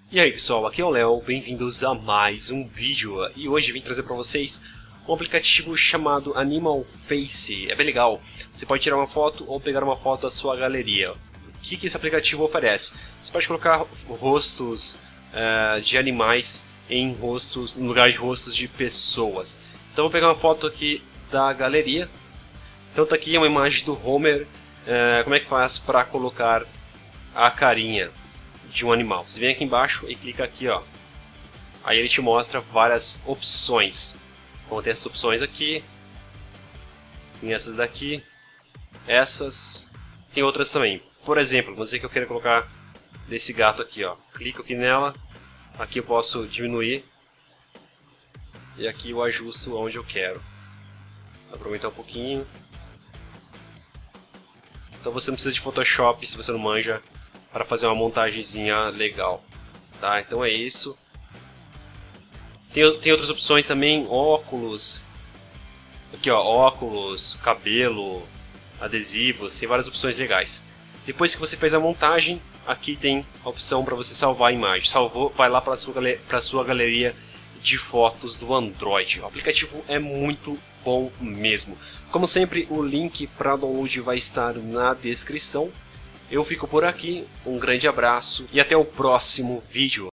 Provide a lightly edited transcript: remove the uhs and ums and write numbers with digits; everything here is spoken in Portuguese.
E aí pessoal, aqui é o Léo, bem-vindos a mais um vídeo. E hoje vim trazer para vocês um aplicativo chamado Animal Face. É bem legal, você pode tirar uma foto ou pegar uma foto da sua galeria. O que esse aplicativo oferece? Você pode colocar rostos de animais no lugar de rostos de pessoas. Então vou pegar uma foto aqui da galeria. Então tá aqui uma imagem do Homer. Como é que faz para colocar a carinha de um animal? Você vem aqui embaixo e clica aqui, ó. Aí ele te mostra várias opções. Então tem essas opções aqui, tem essas daqui, essas, tem outras também. Por exemplo, vamos dizer que eu quero colocar desse gato aqui, ó. Clico aqui nela, aqui eu posso diminuir e aqui eu ajusto onde eu quero. Vou aproveitar um pouquinho. Então você não precisa de Photoshop se você não manja para fazer uma montagenzinha legal, tá? Então é isso. Tem outras opções também, óculos, aqui ó, óculos, cabelo, adesivos, tem várias opções legais. Depois que você fez a montagem, aqui tem a opção para você salvar a imagem. Salvou, vai lá para a sua galeria de fotos do Android. O aplicativo é muito bom mesmo. Como sempre, o link para download vai estar na descrição. Eu fico por aqui, um grande abraço e até o próximo vídeo.